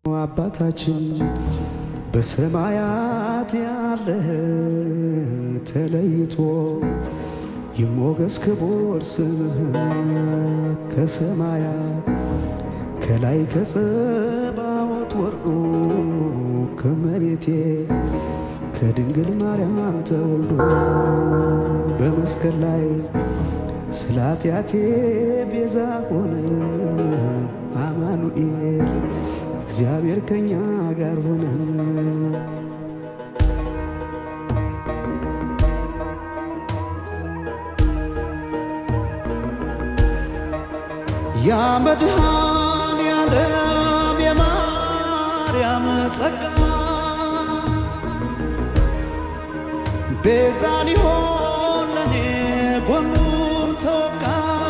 አባታችን በሰማያት ያለህ ተለይቶ ይሞገስ ክቡር ስምህ ከሰማያት ከላይ ከጸባዖት ወርዶ ከመቤቴ ከድንግል ማርያም ተወልዶ በመስቀል ላይ ስለ ኃጢአቴ ቤዛ ሆነ አማኑኤል እግዚአብሔር ከኛ ጋር ሆነ። ያ መድኃኔዓለም የማርያም ጸጋ ቤዛ ሊሆን ለኔ ጎኑን ተወጋ።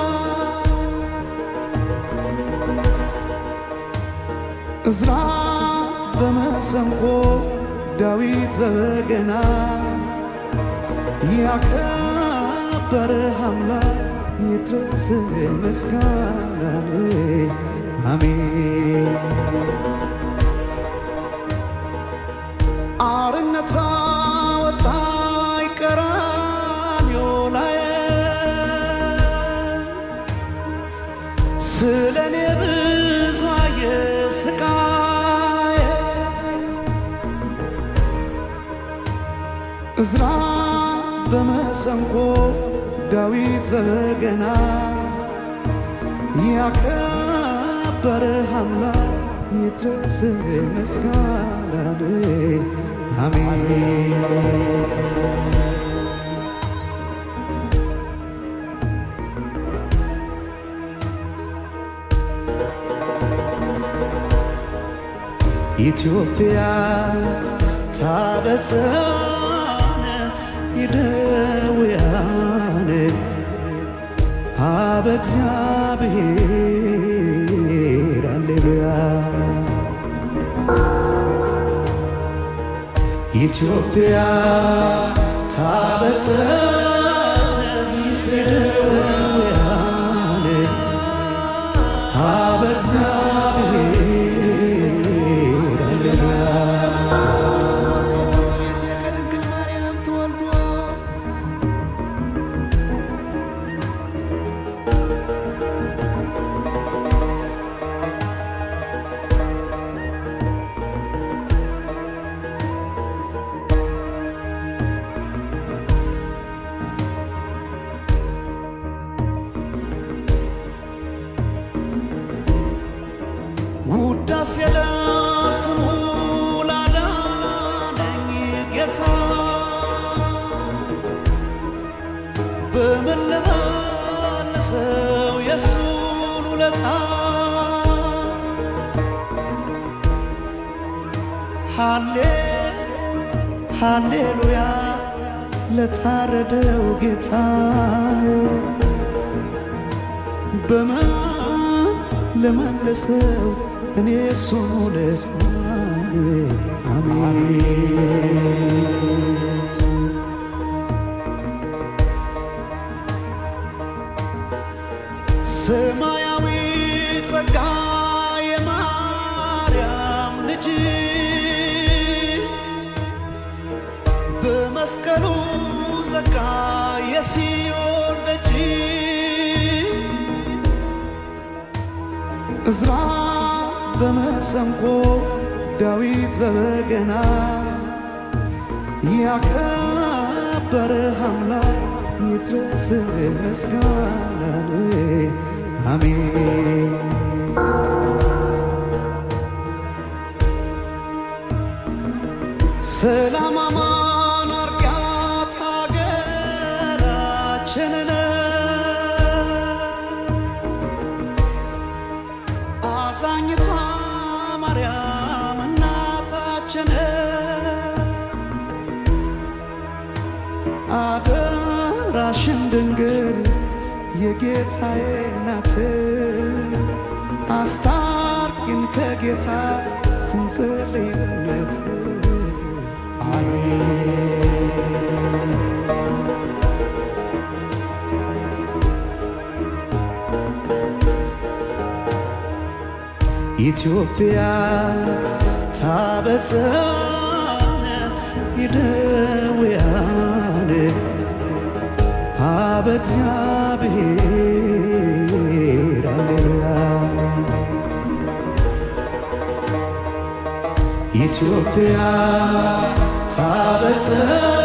እዝራ በመሰንቆ ዳዊት በበገና ያከበረህ አምላክ ይድረስ ምስጋና አሜን። አርነት አወጣኝ ቀራንዮ ላይ ስለኔ ብዙ አየ ስቃይ እዝራ በመሰንቆ ዳዊት በበገና ያከበረህ አምላክ ይድረስ ምስጋና አሜን። ኢትዮጵያ ታበሳነ ይደውያነ አብ እግዚአብሔር ሃሌሉያ። ኢትዮጵያ ታበሳነ ይደውያነ አብ እግዚአብሔር ውዳሴ ለስሙ ላዳነኝ ጌታ በምን ልመልሰው የሱን ውለታ። ሃሌሉያ ለታረደው ጌታ በምን ልመልሰው እኔ እሱን ውለታ አሜን። ሰማያዊ ጸጋ የማርያም ልጅ በመስቀሉ ዘጋ የሲኦል ደጅ እዝራ በመሰንቆ ዳዊት በበገና ያከበረህ አምላክ ይድረስ ምስጋና አሜን። ሰላም አማን አርጋት ሀገራችንን አዛኝቷ ማርያም እናታችን አደራሽን ድንግል የጌታዬ እናት አስታርቂን ከጌታ ስንጸልይ በእምነት አሜን። ኢትዮጵያ ታበሳነ ይደውያን አበ እግዚአብሔር ሃሌሉያ ኢትዮጵያ ታበሳነ